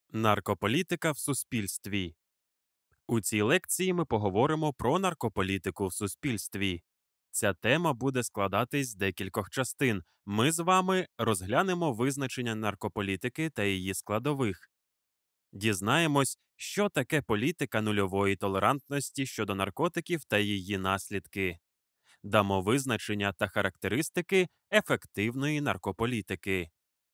Наркополітика в суспільстві. У цій лекції ми поговоримо про наркополітику в суспільстві. Ця тема буде складатись з декількох частин. Ми з вами розглянемо визначення наркополітики та її складових. Дізнаємось, що таке політика нульової толерантності щодо наркотиків та її наслідки. Дамо визначення та характеристики ефективної наркополітики.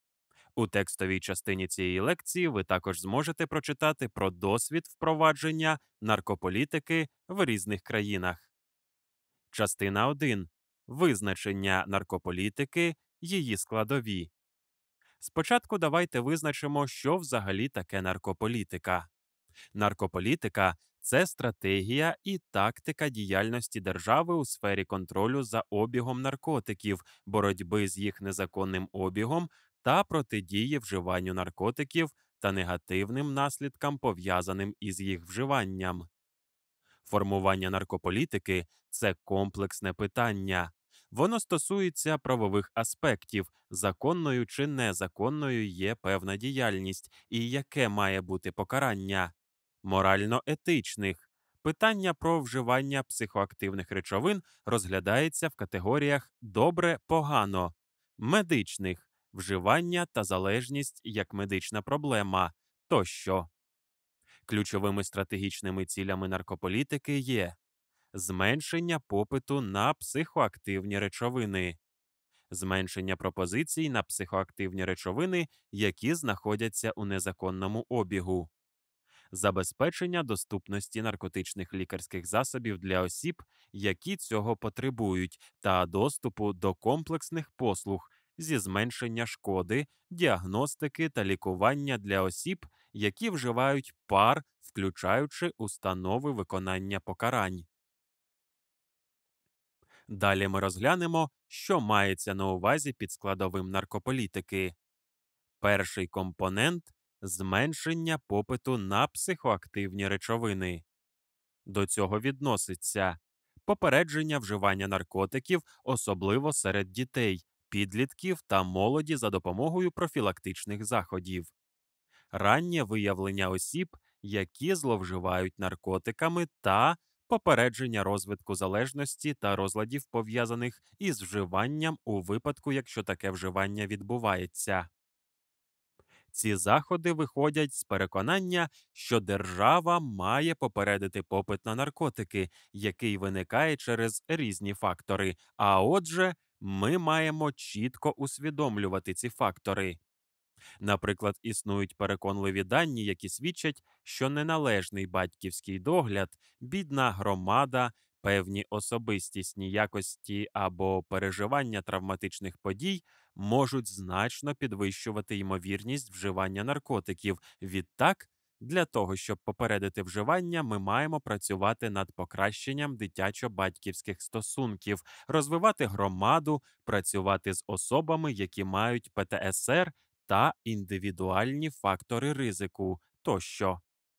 У текстовій частині цієї лекції ви також зможете прочитати про досвід впровадження наркополітики в різних країнах. Частина 1. Визначення наркополітики, її складові. Спочатку давайте визначимо, що взагалі таке наркополітика. Наркополітика – це стратегія і тактика діяльності держави у сфері контролю за обігом наркотиків, боротьби з їх незаконним обігом та протидії вживанню наркотиків та негативним наслідкам, пов'язаним із їх вживанням. Формування наркополітики – це комплексне питання. Воно стосується правових аспектів, законною чи незаконною є певна діяльність і яке має бути покарання. Морально-етичних. Питання про вживання психоактивних речовин розглядається в категоріях «добре-погано», медичних – вживання та залежність як медична проблема тощо. Ключовими стратегічними цілями наркополітики є зменшення попиту на психоактивні речовини, зменшення пропозицій на психоактивні речовини, які знаходяться у незаконному обігу, забезпечення доступності наркотичних лікарських засобів для осіб, які цього потребують, та доступу до комплексних послуг зі зменшення шкоди, діагностики та лікування для осіб, які вживають пар, включаючи установи виконання покарань. Далі ми розглянемо, що мається на увазі під складовим наркополітики. Перший компонент – зменшення попиту на психоактивні речовини. До цього відноситься попередження вживання наркотиків, особливо серед дітей, підлітків та молоді за допомогою профілактичних заходів, раннє виявлення осіб, які зловживають наркотиками, та попередження розвитку залежності та розладів, пов'язаних із вживанням у випадку, якщо таке вживання відбувається. Ці заходи виходять з переконання, що держава має попередити попит на наркотики, який виникає через різні фактори, а отже, ми маємо чітко усвідомлювати ці фактори. Наприклад, існують переконливі дані, які свідчать, що неналежний батьківський догляд, бідна громада, певні особистісні якості або переживання травматичних подій можуть значно підвищувати ймовірність вживання наркотиків. Відтак, для того, щоб попередити вживання, ми маємо працювати над покращенням дитячо-батьківських стосунків, розвивати громаду, працювати з особами, які мають ПТСР, та індивідуальні фактори ризику тощо.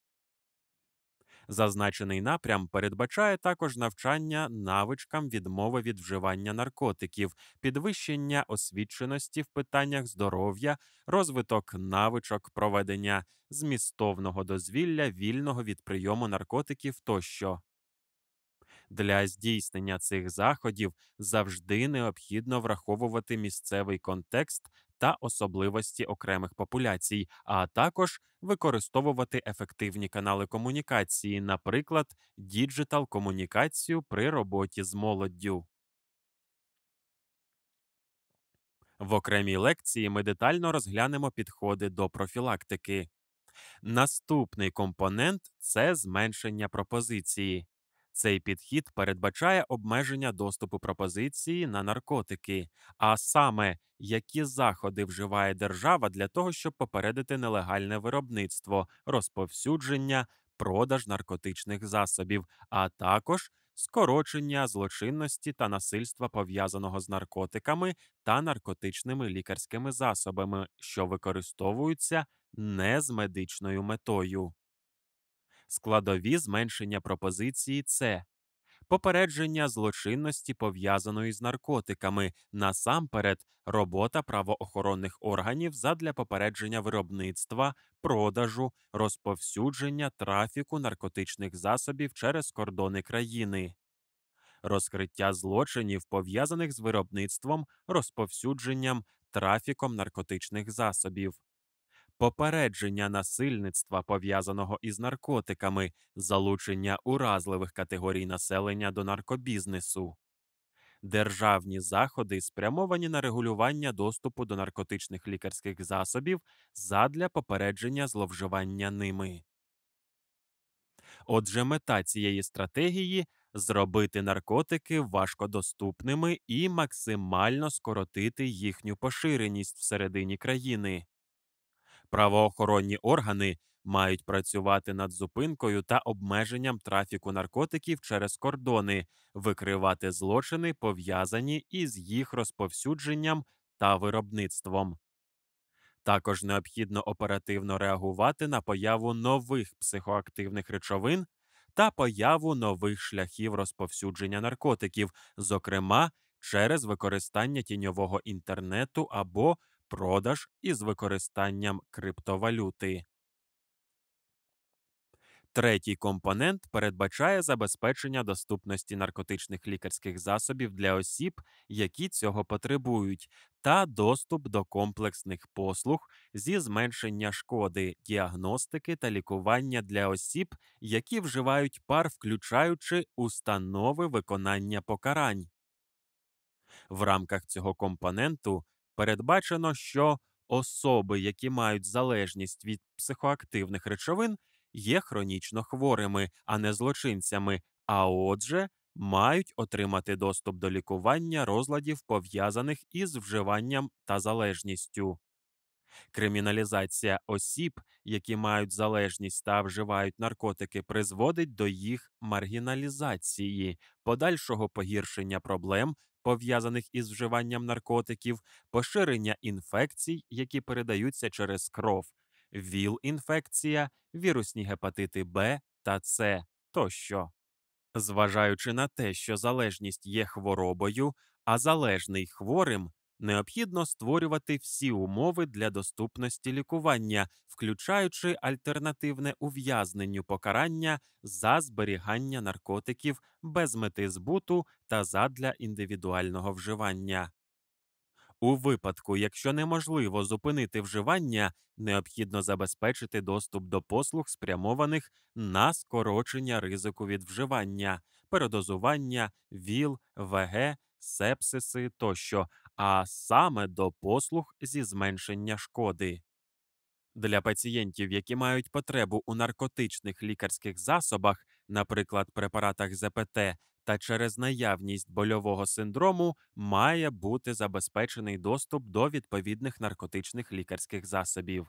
Зазначений напрям передбачає також навчання навичкам відмови від вживання наркотиків, підвищення освіченості в питаннях здоров'я, розвиток навичок проведення змістовного дозвілля, вільного від прийому наркотиків тощо. Для здійснення цих заходів завжди необхідно враховувати місцевий контекст та особливості окремих популяцій, а також використовувати ефективні канали комунікації, наприклад, діджитал-комунікацію при роботі з молоддю. В окремій лекції ми детально розглянемо підходи до профілактики. Наступний компонент – це зменшення пропозиції. Цей підхід передбачає обмеження доступу пропозиції на наркотики, а саме, які заходи вживає держава для того, щоб попередити нелегальне виробництво, розповсюдження, продаж наркотичних засобів, а також скорочення злочинності та насильства, пов'язаного з наркотиками та наркотичними лікарськими засобами, що використовуються не з медичною метою. Складові зменшення пропозиції – це попередження злочинності, пов'язаної з наркотиками, насамперед робота правоохоронних органів задля попередження виробництва, продажу, розповсюдження, трафіку наркотичних засобів через кордони країни, розкриття злочинів, пов'язаних з виробництвом, розповсюдженням, трафіком наркотичних засобів, попередження насильництва, пов'язаного із наркотиками, залучення уразливих категорій населення до наркобізнесу, державні заходи, спрямовані на регулювання доступу до наркотичних лікарських засобів задля попередження зловживання ними. Отже, мета цієї стратегії зробити наркотики важкодоступними і максимально скоротити їхню поширеність всередині країни. Правоохоронні органи мають працювати над зупинкою та обмеженням трафіку наркотиків через кордони, викривати злочини, пов'язані із їх розповсюдженням та виробництвом. Також необхідно оперативно реагувати на появу нових психоактивних речовин та появу нових шляхів розповсюдження наркотиків, зокрема через використання тіньового інтернету або продаж із використанням криптовалюти. Третій компонент передбачає забезпечення доступності наркотичних лікарських засобів для осіб, які цього потребують, та доступ до комплексних послуг зі зменшення шкоди, діагностики та лікування для осіб, які вживають пар, включаючи установи виконання покарань. В рамках цього компоненту передбачено, що особи, які мають залежність від психоактивних речовин, є хронічно хворими, а не злочинцями, а отже, мають отримати доступ до лікування розладів, пов'язаних із вживанням та залежністю. Криміналізація осіб, які мають залежність та вживають наркотики, призводить до їх маргіналізації, подальшого погіршення проблем, пов'язаних із вживанням наркотиків, поширення інфекцій, які передаються через кров, ВІЛ-інфекція, вірусні гепатити Б та С тощо. Зважаючи на те, що залежність є хворобою, а залежний хворим, необхідно створювати всі умови для доступності лікування, включаючи альтернативне ув'язненню покарання за зберігання наркотиків без мети збуту та задля індивідуального вживання. У випадку, якщо неможливо зупинити вживання, необхідно забезпечити доступ до послуг, спрямованих на скорочення ризику від вживання, передозування, ВІЛ, ВГ, сепсиси тощо, а саме до послуг зі зменшення шкоди. Для пацієнтів, які мають потребу у наркотичних лікарських засобах, наприклад, препаратах ЗПТ, та через наявність больового синдрому, має бути забезпечений доступ до відповідних наркотичних лікарських засобів.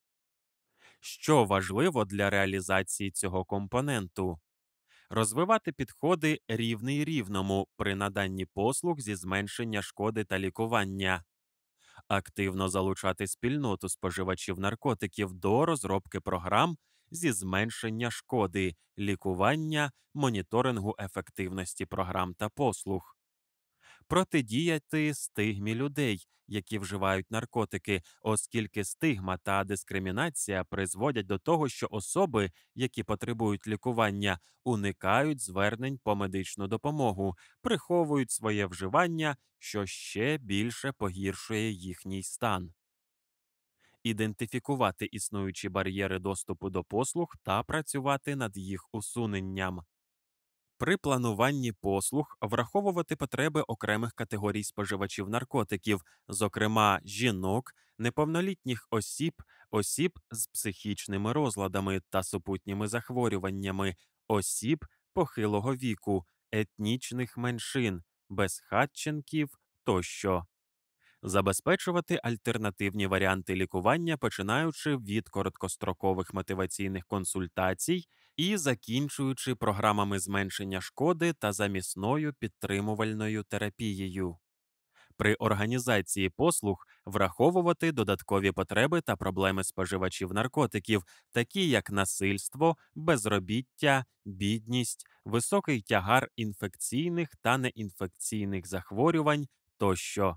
Що важливо для реалізації цього компоненту? Розвивати підходи рівний рівному при наданні послуг зі зменшення шкоди та лікування. Активно залучати спільноту споживачів наркотиків до розробки програм зі зменшення шкоди, лікування, моніторингу ефективності програм та послуг. Протидіяти стигмі людей, які вживають наркотики, оскільки стигма та дискримінація призводять до того, що особи, які потребують лікування, уникають звернень по медичну допомогу, приховують своє вживання, що ще більше погіршує їхній стан. Ідентифікувати існуючі бар'єри доступу до послуг та працювати над їх усуненням. При плануванні послуг враховувати потреби окремих категорій споживачів наркотиків, зокрема жінок, неповнолітніх осіб, осіб з психічними розладами та супутніми захворюваннями, осіб похилого віку, етнічних меншин, безхатченків тощо. Забезпечувати альтернативні варіанти лікування, починаючи від короткострокових мотиваційних консультацій і закінчуючи програмами зменшення шкоди та замісною підтримувальною терапією. При організації послуг враховувати додаткові потреби та проблеми споживачів наркотиків, такі як насильство, безробіття, бідність, високий тягар інфекційних та неінфекційних захворювань тощо.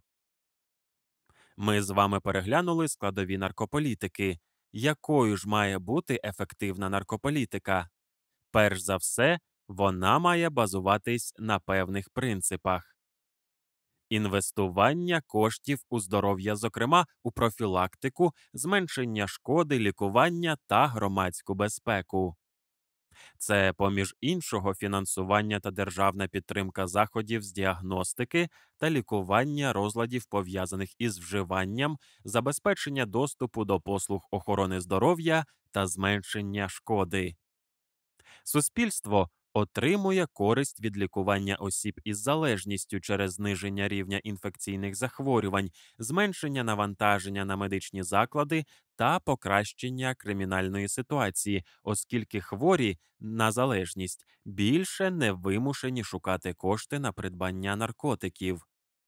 Ми з вами переглянули складові наркополітики. Якою ж має бути ефективна наркополітика? Перш за все, вона має базуватись на певних принципах. Інвестування коштів у здоров'я, зокрема у профілактику, зменшення шкоди, лікування та громадську безпеку. Це, поміж іншого, фінансування та державна підтримка заходів з діагностики та лікування розладів, пов'язаних із вживанням, забезпечення доступу до послуг охорони здоров'я та зменшення шкоди. Суспільство отримує користь від лікування осіб із залежністю через зниження рівня інфекційних захворювань, зменшення навантаження на медичні заклади та покращення кримінальної ситуації, оскільки хворі на залежність більше не вимушені шукати кошти на придбання наркотиків.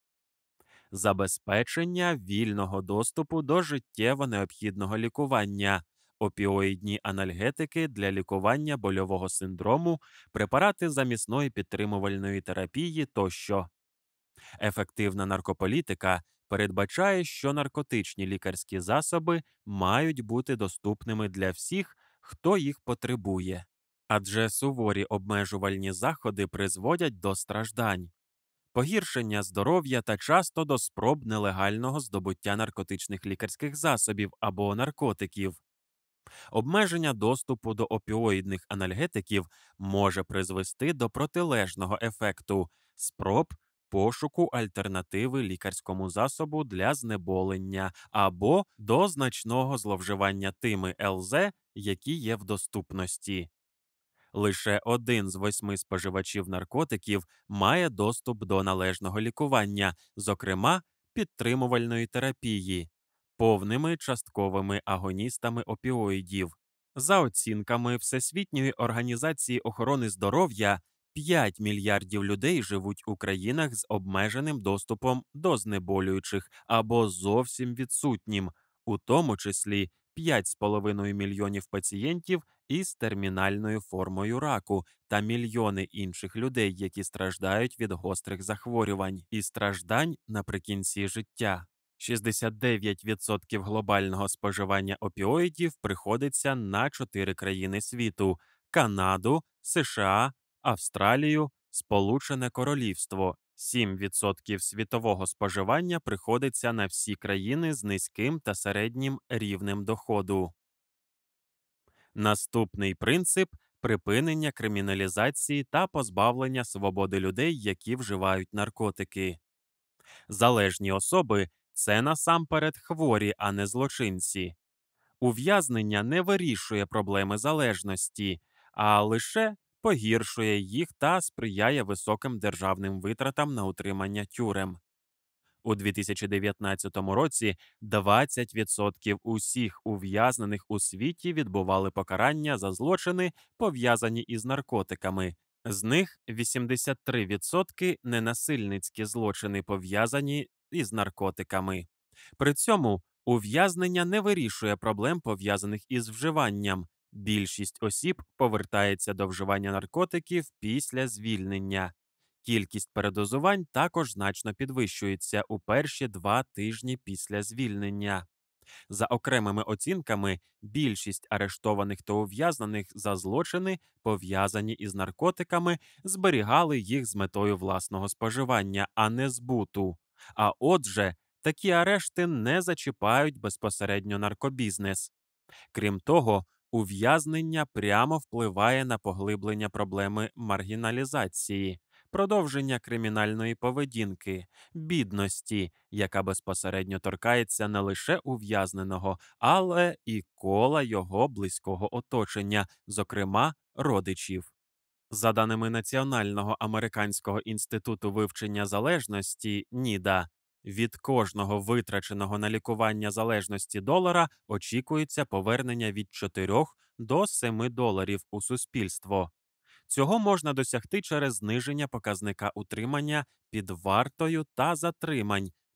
Забезпечення вільного доступу до життєво необхідного лікування, опіоїдні анальгетики для лікування больового синдрому, препарати замісної підтримувальної терапії тощо. Ефективна наркополітика передбачає, що наркотичні лікарські засоби мають бути доступними для всіх, хто їх потребує. Адже суворі обмежувальні заходи призводять до страждань, погіршення здоров'я та часто до спроб нелегального здобуття наркотичних лікарських засобів або наркотиків. Обмеження доступу до опіоїдних анальгетиків може призвести до протилежного ефекту – спроб пошуку альтернативи лікарському засобу для знеболення або до значного зловживання тими ЛЗ, які є в доступності. Лише 1 з 8 споживачів наркотиків має доступ до належного лікування, зокрема підтримувальної терапії, повними частковими агоністами опіоїдів. За оцінками Всесвітньої організації охорони здоров'я, 5 мільярдів людей живуть у країнах з обмеженим доступом до знеболюючих або зовсім відсутнім, у тому числі 5,5 мільйонів пацієнтів із термінальною формою раку та мільйони інших людей, які страждають від гострих захворювань і страждань наприкінці життя. 69% глобального споживання опіоїдів приходиться на 4 країни світу – Канаду, США, Австралію, Сполучене Королівство. 7% світового споживання приходиться на всі країни з низьким та середнім рівнем доходу. Наступний принцип – припинення криміналізації та позбавлення свободи людей, які вживають наркотики. Залежні особи – це насамперед хворі, а не злочинці. Ув'язнення не вирішує проблеми залежності, а лише погіршує їх та сприяє високим державним витратам на утримання тюрем. У 2019 році 20% усіх ув'язнених у світі відбували покарання за злочини, пов'язані із наркотиками. З них 83% – ненасильницькі злочини, пов'язані із наркотиками. При цьому ув'язнення не вирішує проблем, пов'язаних із вживанням. Більшість осіб повертається до вживання наркотиків після звільнення. Кількість передозувань також значно підвищується у перші 2 тижні після звільнення. За окремими оцінками, більшість арештованих та ув'язнених за злочини, пов'язані із наркотиками, зберігали їх з метою власного споживання, а не збуту. А отже, такі арешти не зачіпають безпосередньо наркобізнес. Крім того, ув'язнення прямо впливає на поглиблення проблеми маргіналізації, продовження кримінальної поведінки, бідності, яка безпосередньо торкається не лише ув'язненого, але і кола його близького оточення, зокрема родичів. За даними Національного американського інституту вивчення залежності НІДА, від кожного витраченого на лікування залежності долара очікується повернення від 4 до 7 доларів у суспільство. Цього можна досягти через зниження показника утримання під вартою та затримань,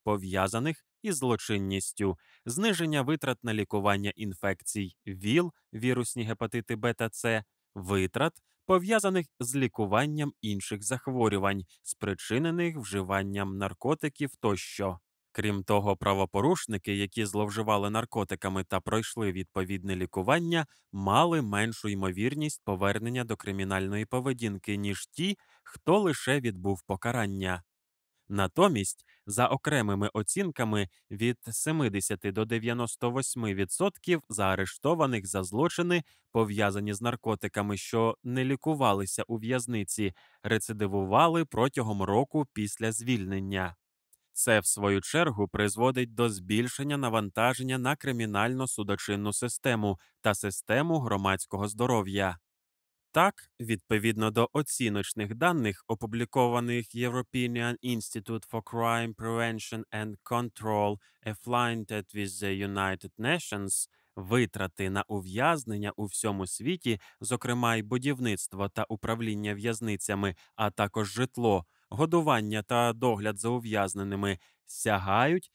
пов'язаних із злочинністю, зниження витрат на лікування інфекцій ВІЛ, вірусні гепатити Б та С, витрат, пов'язаних з лікуванням інших захворювань, спричинених вживанням наркотиків тощо. Крім того, правопорушники, які зловживали наркотиками та пройшли відповідне лікування, мали меншу ймовірність повернення до кримінальної поведінки, ніж ті, хто лише відбув покарання. Натомість, за окремими оцінками, від 70 до 98% заарештованих за злочини, пов'язані з наркотиками, що не лікувалися у в'язниці, рецидивували протягом року після звільнення. Це, в свою чергу, призводить до збільшення навантаження на кримінально-судочинну систему та систему громадського здоров'я. Так, відповідно до оціночних даних, опублікованих European Institute for Crime Prevention and Control, affiliated with the United Nations, витрати на ув'язнення у всьому світі, зокрема й будівництво та управління в'язницями, а також житло, годування та догляд за ув'язненими, сягають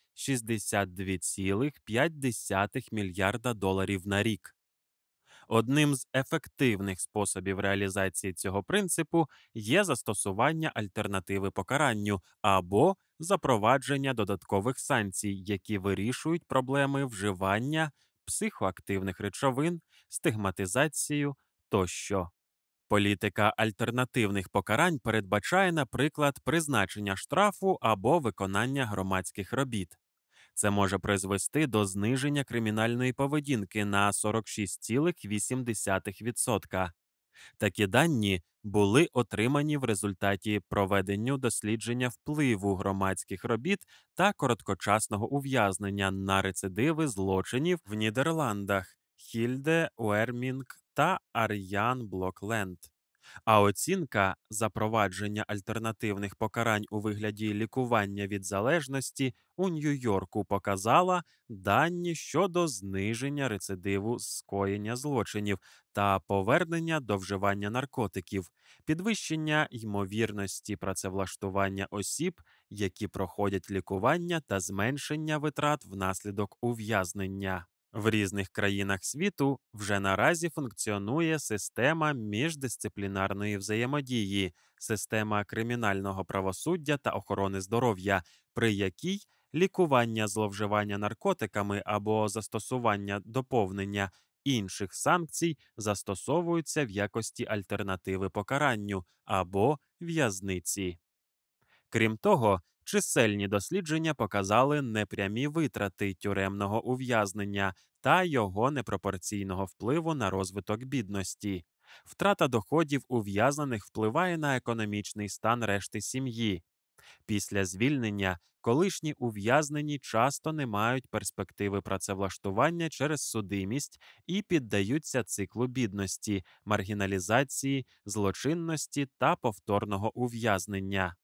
62,5 мільярда доларів на рік. Одним з ефективних способів реалізації цього принципу є застосування альтернативи покаранню або запровадження додаткових санкцій, які вирішують проблеми вживання психоактивних речовин, стигматизацію тощо. Політика альтернативних покарань передбачає, наприклад, призначення штрафу або виконання громадських робіт. Це може призвести до зниження кримінальної поведінки на 46,8%. Такі дані були отримані в результаті проведення дослідження впливу громадських робіт та короткочасного ув'язнення на рецидиви злочинів в Нідерландах Хільде Уермінг та Ар'ян Блокленд. А оцінка запровадження альтернативних покарань у вигляді лікування від залежності у Нью-Йорку показала дані щодо зниження рецидиву скоєння злочинів та повернення до вживання наркотиків, підвищення ймовірності працевлаштування осіб, які проходять лікування, та зменшення витрат внаслідок ув'язнення. В різних країнах світу вже наразі функціонує система міждисциплінарної взаємодії, система кримінального правосуддя та охорони здоров'я, при якій лікування зловживання наркотиками або застосування доповнення інших санкцій застосовуються в якості альтернативи покаранню або в'язниці. Крім того, чисельні дослідження показали непрямі витрати тюремного ув'язнення та його непропорційного впливу на розвиток бідності. Втрата доходів ув'язнених впливає на економічний стан решти сім'ї. Після звільнення колишні ув'язнені часто не мають перспективи працевлаштування через судимість і піддаються циклу бідності, маргіналізації, злочинності та повторного ув'язнення.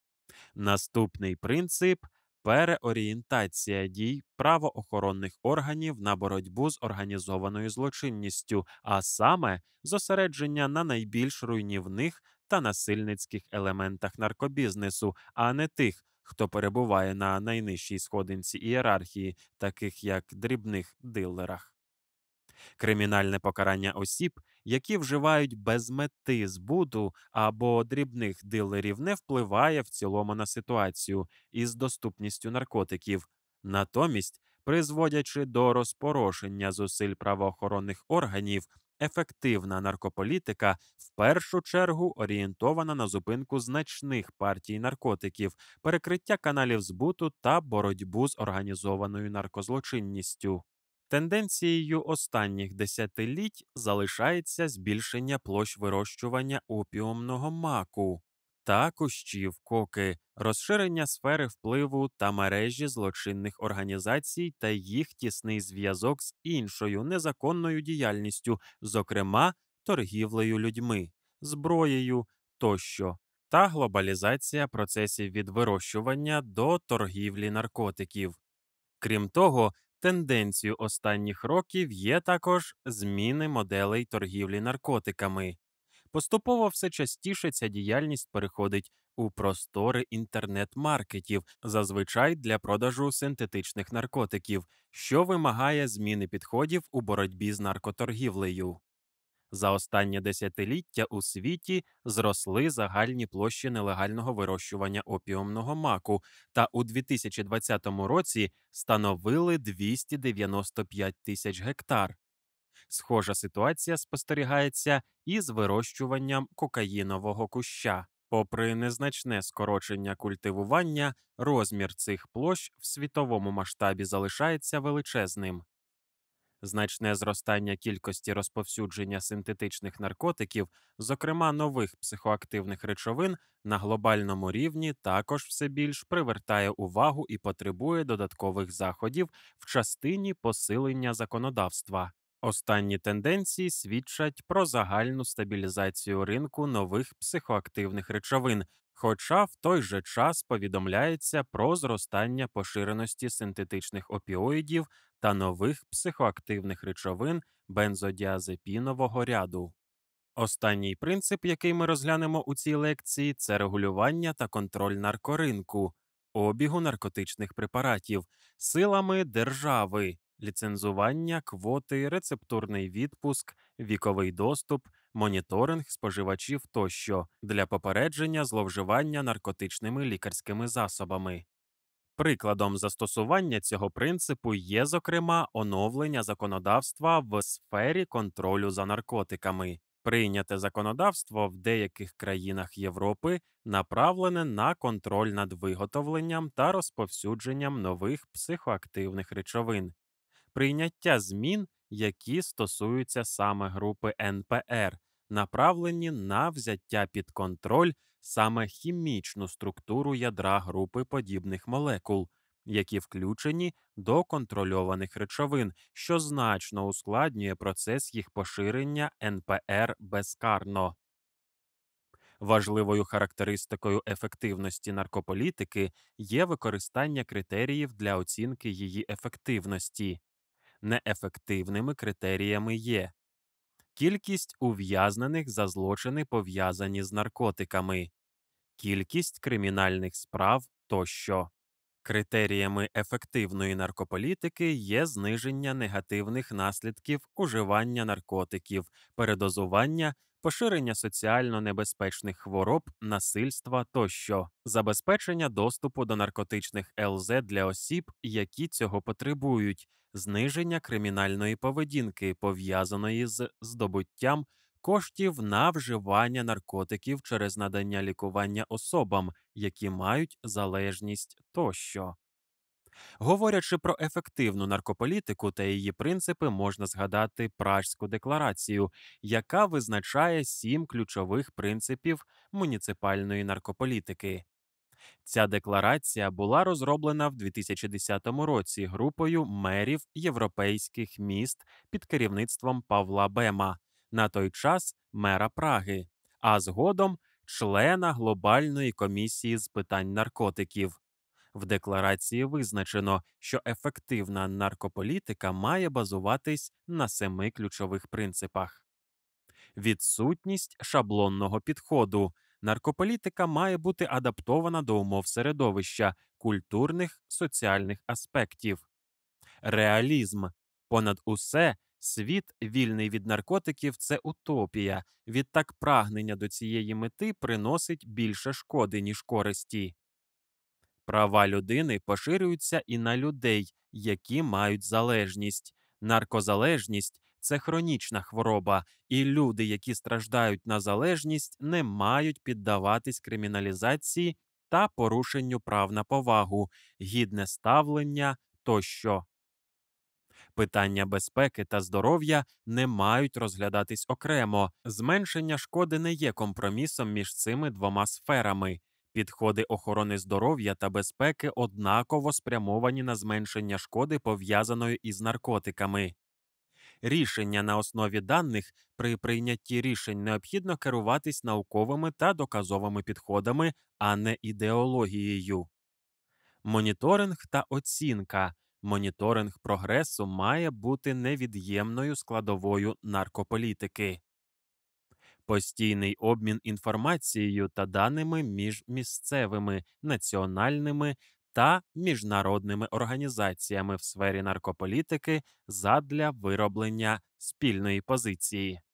Наступний принцип – переорієнтація дій правоохоронних органів на боротьбу з організованою злочинністю, а саме зосередження на найбільш руйнівних та насильницьких елементах наркобізнесу, а не тих, хто перебуває на найнижчій сходинці ієрархії, таких як дрібних дилерах. Кримінальне покарання осіб, які вживають без мети збуту або дрібних дилерів, не впливає в цілому на ситуацію із доступністю наркотиків. Натомість, призводячи до розпорошення зусиль правоохоронних органів, ефективна наркополітика в першу чергу орієнтована на зупинку значних партій наркотиків, перекриття каналів збуту та боротьбу з організованою наркозлочинністю. Тенденцією останніх десятиліть залишається збільшення площ вирощування опіумного маку та кущів коки, розширення сфери впливу та мережі злочинних організацій та їх тісний зв'язок з іншою незаконною діяльністю, зокрема торгівлею людьми, зброєю тощо, та глобалізація процесів від вирощування до торгівлі наркотиків. Крім того, тенденцією останніх років є також зміни моделей торгівлі наркотиками. Поступово все частіше ця діяльність переходить у простори інтернет-маркетів, зазвичай для продажу синтетичних наркотиків, що вимагає зміни підходів у боротьбі з наркоторгівлею. За останнє десятиліття у світі зросли загальні площі нелегального вирощування опіумного маку та у 2020 році становили 295 тисяч гектар. Схожа ситуація спостерігається і з вирощуванням кокаїнового куща. Попри незначне скорочення культивування, розмір цих площ в світовому масштабі залишається величезним. Значне зростання кількості розповсюдження синтетичних наркотиків, зокрема нових психоактивних речовин, на глобальному рівні також все більш привертає увагу і потребує додаткових заходів в частині посилення законодавства. Останні тенденції свідчать про загальну стабілізацію ринку нових психоактивних речовин, хоча в той же час повідомляється про зростання поширеності синтетичних опіоїдів та нових психоактивних речовин бензодіазепінового ряду. Останній принцип, який ми розглянемо у цій лекції, це регулювання та контроль наркоринку, обігу наркотичних препаратів силами держави, ліцензування, квоти, рецептурний відпуск, віковий доступ, моніторинг споживачів тощо для попередження зловживання наркотичними лікарськими засобами. Прикладом застосування цього принципу є, зокрема, оновлення законодавства в сфері контролю за наркотиками. Прийняте законодавство в деяких країнах Європи направлене на контроль над виготовленням та розповсюдженням нових психоактивних речовин. Прийняття змін, які стосуються саме групи НПР, направлені на взяття під контроль саме хімічну структуру ядра групи подібних молекул, які включені до контрольованих речовин, що значно ускладнює процес їх поширення НПР безкарно. Важливою характеристикою ефективності наркополітики є використання критеріїв для оцінки її ефективності. Неефективними критеріями є кількість ув'язнених за злочини, пов'язані з наркотиками, кількість кримінальних справ тощо. Критеріями ефективної наркополітики є зниження негативних наслідків уживання наркотиків, передозування, поширення соціально небезпечних хвороб, насильства тощо, забезпечення доступу до наркотичних ЛЗ для осіб, які цього потребують, зниження кримінальної поведінки, пов'язаної з здобуттям коштів на вживання наркотиків через надання лікування особам, які мають залежність тощо. Говорячи про ефективну наркополітику та її принципи, можна згадати Пражську декларацію, яка визначає 7 ключових принципів муніципальної наркополітики. Ця декларація була розроблена в 2010 році групою мерів європейських міст під керівництвом Павла Бема, на той час мера Праги, а згодом члена Глобальної комісії з питань наркотиків. В декларації визначено, що ефективна наркополітика має базуватись на 7 ключових принципах. Відсутність шаблонного підходу. Наркополітика має бути адаптована до умов середовища, культурних, соціальних аспектів. Реалізм. Понад усе, світ, вільний від наркотиків – це утопія. Відтак прагнення до цієї мети приносить більше шкоди, ніж користі. Права людини поширюються і на людей, які мають залежність. Наркозалежність – це хронічна хвороба, і люди, які страждають на залежність, не мають піддаватись криміналізації та порушенню прав на повагу, гідне ставлення тощо. Питання безпеки та здоров'я не мають розглядатись окремо. Зменшення шкоди не є компромісом між цими двома сферами. Підходи охорони здоров'я та безпеки однаково спрямовані на зменшення шкоди, пов'язаної із наркотиками. Рішення на основі даних. При прийнятті рішень необхідно керуватись науковими та доказовими підходами, а не ідеологією. Моніторинг та оцінка. Моніторинг прогресу має бути невід'ємною складовою наркополітики. постійний обмін інформацією та даними між місцевими, національними та міжнародними організаціями в сфері наркополітики задля вироблення спільної позиції.